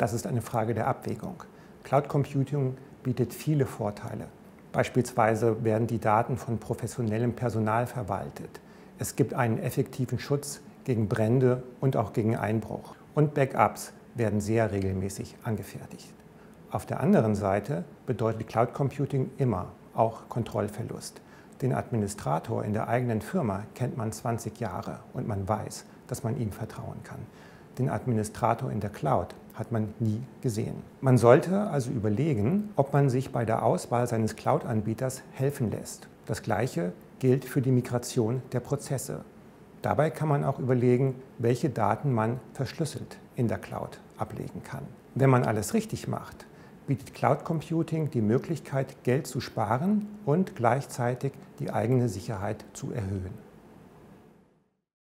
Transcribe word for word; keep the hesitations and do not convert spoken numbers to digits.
Das ist eine Frage der Abwägung. Cloud Computing bietet viele Vorteile. Beispielsweise werden die Daten von professionellem Personal verwaltet. Es gibt einen effektiven Schutz gegen Brände und auch gegen Einbruch. Und Backups werden sehr regelmäßig angefertigt. Auf der anderen Seite bedeutet Cloud Computing immer auch Kontrollverlust. Den Administrator in der eigenen Firma kennt man zwanzig Jahre und man weiß, dass man ihm vertrauen kann. Den Administrator in der Cloud hat man nie gesehen. Man sollte also überlegen, ob man sich bei der Auswahl seines Cloud-Anbieters helfen lässt. Das Gleiche gilt für die Migration der Prozesse. Dabei kann man auch überlegen, welche Daten man verschlüsselt in der Cloud ablegen kann. Wenn man alles richtig macht, bietet Cloud Computing die Möglichkeit, Geld zu sparen und gleichzeitig die eigene Sicherheit zu erhöhen.